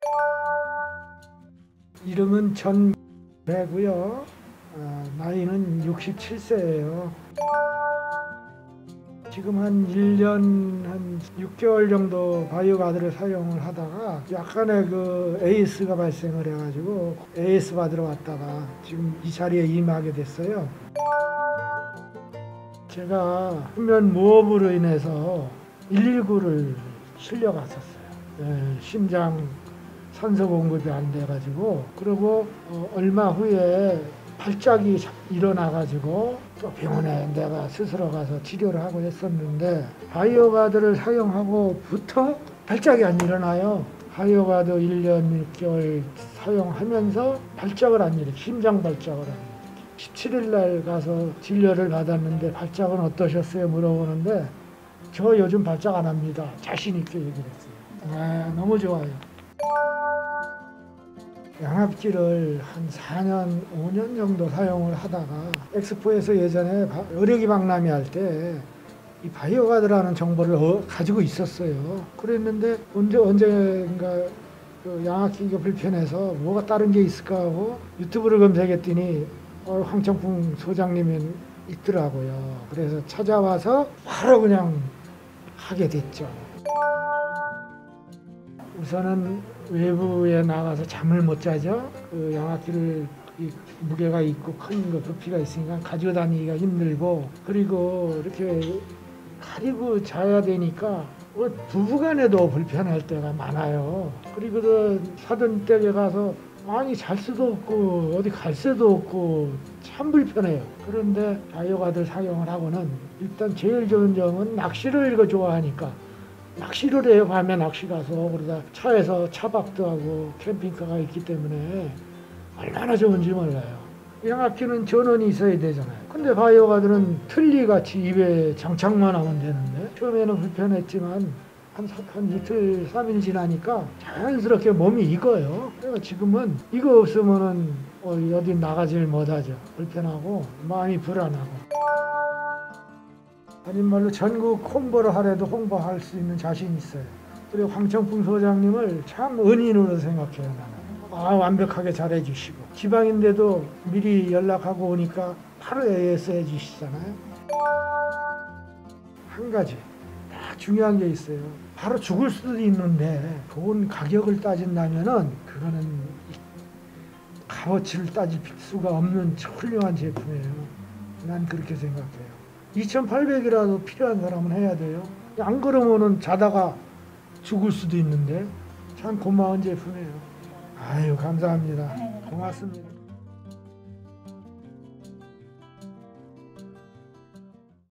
이름은 전배고요. 나이는 67세예요. 지금 한 1년 한 6개월 정도 바이오가드를 사용을 하다가 약간의 그 AS가 발생을 해가지고 AS 받으러 왔다가 지금 이 자리에 임하게 됐어요. 제가 수면 무호흡으로 인해서 119를 실려갔었어요. 심장 산소 공급이 안 돼가지고, 그리고 얼마 후에 발작이 일어나가지고 또 병원에 내가 스스로 가서 치료를 하고 했었는데, 바이오가드를 사용하고부터 발작이 안 일어나요. 바이오가드 1년 6개월 사용하면서 발작을 안 일으켜, 심장 발작을 안 일으켜. 17일 날 가서 진료를 받았는데 발작은 어떠셨어요? 물어보는데 저 요즘 발작 안 합니다. 자신 있게 얘기를 했어요. 너무 좋아요. 양압기를 한 4년, 5년 정도 사용을 하다가 엑스포에서 예전에 의료기 박람회 할 때 이 바이오가드라는 정보를 가지고 있었어요. 그랬는데 언젠가 그 양압기가 불편해서 뭐가 다른 게 있을까 하고 유튜브를 검색했더니 황청풍 소장님이 있더라고요. 그래서 찾아와서 바로 그냥 하게 됐죠. 우선은 외부에 나가서 잠을 못 자죠. 그 양압기를 무게가 있고 큰 거 부피가 있으니까 가지고 다니기가 힘들고, 그리고 이렇게 가리고 자야 되니까 부부간에도 불편할 때가 많아요. 그리고 사돈 댁에 가서 많이 잘 수도 없고 어디 갈 수도 없고 참 불편해요. 그런데 바이오가드 사용을 하고는 일단 제일 좋은 점은 낚시를 이거 좋아하니까 낚시를 해요. 밤에 낚시 가서. 그러다 차에서 차박도 하고 캠핑카가 있기 때문에 얼마나 좋은지 몰라요. 양압기는 전원이 있어야 되잖아요. 근데 바이오가드는 틀니같이 입에 장착만 하면 되는데, 처음에는 불편했지만 한 이틀, 3일 지나니까 자연스럽게 몸이 익어요. 그래서 지금은 이거 없으면은 어디 나가질 못하죠. 불편하고 마음이 불안하고. 아닌 말로 전국 홍보를 하래도 홍보할 수 있는 자신이 있어요. 그리고 황청풍 소장님을 참 은인으로 생각해요, 나는. 완벽하게 잘해주시고, 지방인데도 미리 연락하고 오니까 바로 AS 해주시잖아요. 한 가지 중요한 게 있어요. 바로 죽을 수도 있는데 돈 가격을 따진다면은 그거는 값어치를 따질 수가 없는 훌륭한 제품이에요. 난 그렇게 생각해요. 2,800이라도 필요한 사람은 해야 돼요. 안 그러면은 자다가 죽을 수도 있는데 참 고마운 제품이에요. 아유, 감사합니다. 고맙습니다.